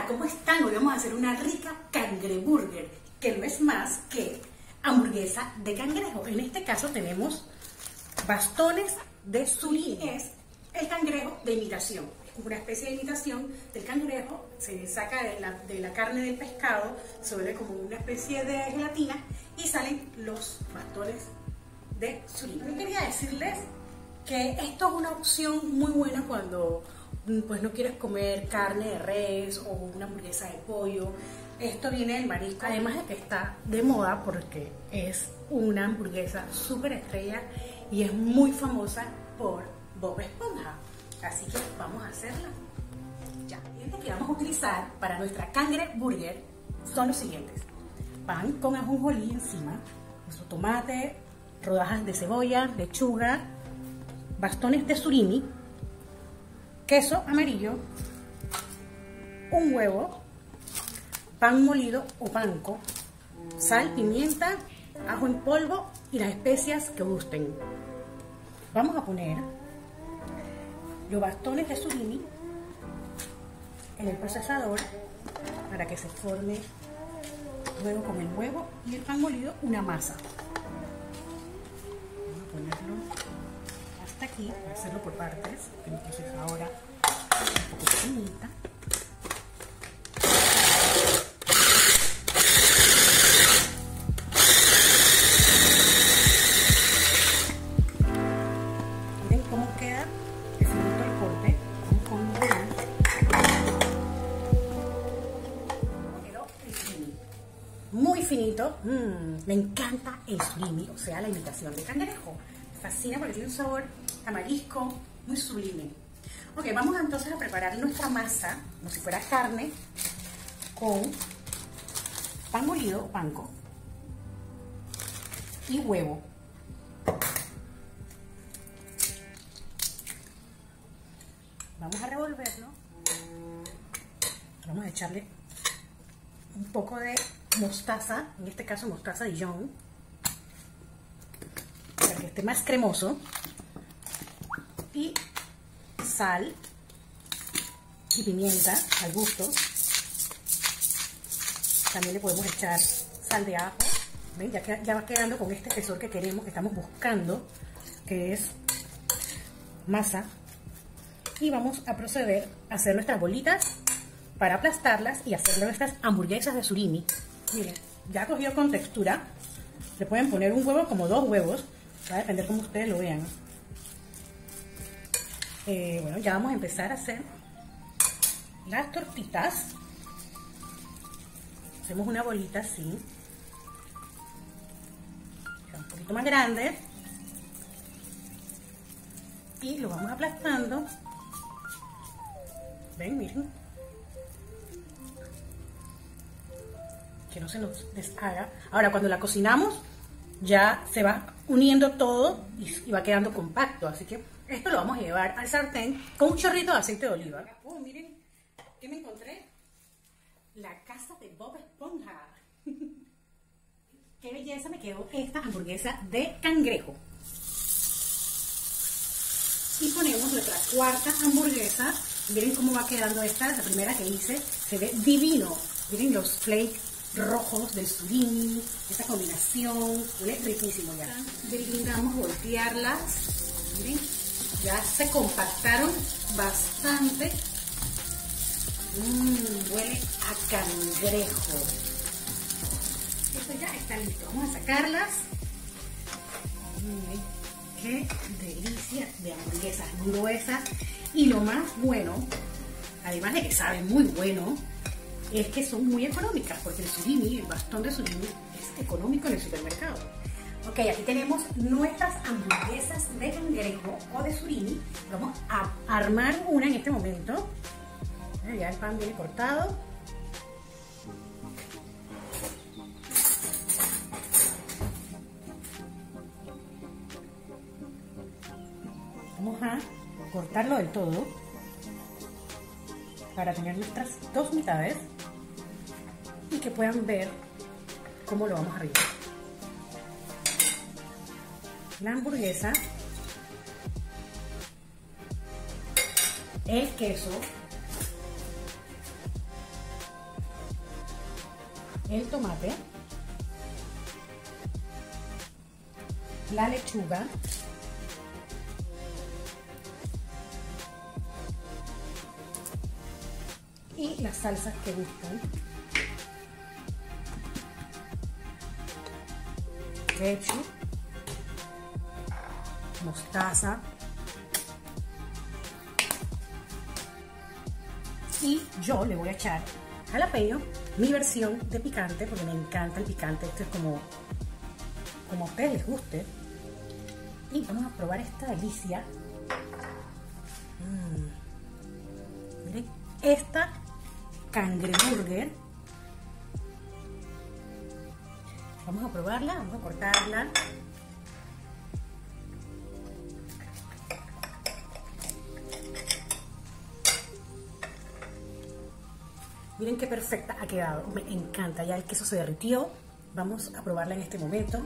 Hola, ¿cómo están? Hoy vamos a hacer una rica cangreburger, que no es más que hamburguesa de cangrejo. En este caso tenemos bastones de surimi. Es el cangrejo de imitación. Es una especie de imitación del cangrejo. Se saca de la carne del pescado, se vuelve como una especie de gelatina y salen los bastones de surimi. Yo quería decirles que esto es una opción muy buena cuando pues no quieres comer carne de res o una hamburguesa de pollo. Esto viene del marisco, además de que está de moda porque es una hamburguesa súper estrella y es muy famosa por Bob Esponja. Así que vamos a hacerla ya. Los ingredientes que vamos a utilizar para nuestra cangreburger son los siguientes: pan con ajonjolí encima, nuestro tomate, rodajas de cebolla, lechuga, bastones de surimi, queso amarillo, un huevo, pan molido o panko, sal, pimienta, ajo en polvo y las especias que gusten. Vamos a poner los bastones de surimi en el procesador para que se forme luego con el huevo y el pan molido una masa. Vamos a ponerlo hasta aquí, voy a hacerlo por partes, que mi procesadora es un poco pequeñita. Miren cómo queda el finito del corte, quedó el surimi muy finito. Me encanta el surimi, o sea, la imitación de cangrejo. Me fascina porque tiene un sabor a marisco muy sublime. Ok, vamos entonces a preparar nuestra masa como si fuera carne con pan molido o panko y huevo. Vamos a revolverlo. Vamos a echarle un poco de mostaza, en este caso mostaza Dijon, para que esté más cremoso, y sal y pimienta al gusto. También le podemos echar sal de ajo. ¿Ven? Ya va quedando con este espesor que queremos, que estamos buscando, que es masa. Y vamos a proceder a hacer nuestras bolitas para aplastarlas y hacer nuestras hamburguesas de surimi. Miren, ya cogió con textura. Le pueden poner un huevo como 2 huevos, va a depender como ustedes lo vean. Bueno, ya vamos a empezar a hacer las tortitas. Hacemos una bolita así, un poquito más grande, y lo vamos aplastando. Ven, miren, que no se nos deshaga. Ahora, cuando la cocinamos, ya se va uniendo todo y va quedando compacto, así que esto lo vamos a llevar al sartén con un chorrito de aceite de oliva. Oh, miren, ¿qué me encontré? La casa de Bob Esponja. Qué belleza me quedó esta hamburguesa de cangrejo. Y ponemos nuestra cuarta hamburguesa. Miren cómo va quedando esta, la primera que hice. Se ve divino. Miren los flakes rojos del surimi, esta combinación, huele riquísimo ya. Vamos a voltearlas. Miren, ya se compactaron bastante. Huele a cangrejo. Esto ya está listo. Vamos a sacarlas. Miren, qué delicia de hamburguesas gruesas. Y lo más bueno, además de que saben muy bueno, es que son muy económicas, porque el surimi, el bastón de surimi, es económico en el supermercado. Ok, aquí tenemos nuestras hamburguesas de cangrejo o de surimi. Vamos a armar una en este momento. Ya el pan viene cortado. Vamos a cortarlo del todo para tener nuestras dos mitades y que puedan ver cómo lo vamos a rellenar. La hamburguesa, el queso, el tomate, la lechuga, y las salsas que gustan. Ketchup, mostaza y yo le voy a echar jalapeño, mi versión de picante, porque me encanta el picante. Esto es como a ustedes les guste. Y vamos a probar esta delicia. Miren, esta cangreburger. Vamos a probarla, vamos a cortarla. Miren qué perfecta ha quedado, me encanta, ya el queso se derritió. Vamos a probarla en este momento.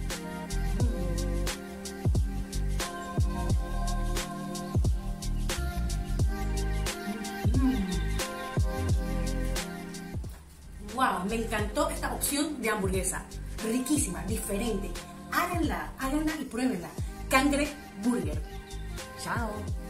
Wow, me encantó esta opción de hamburguesa. Riquísima, diferente. Háganla y pruébenla. Cangreburger. Chao.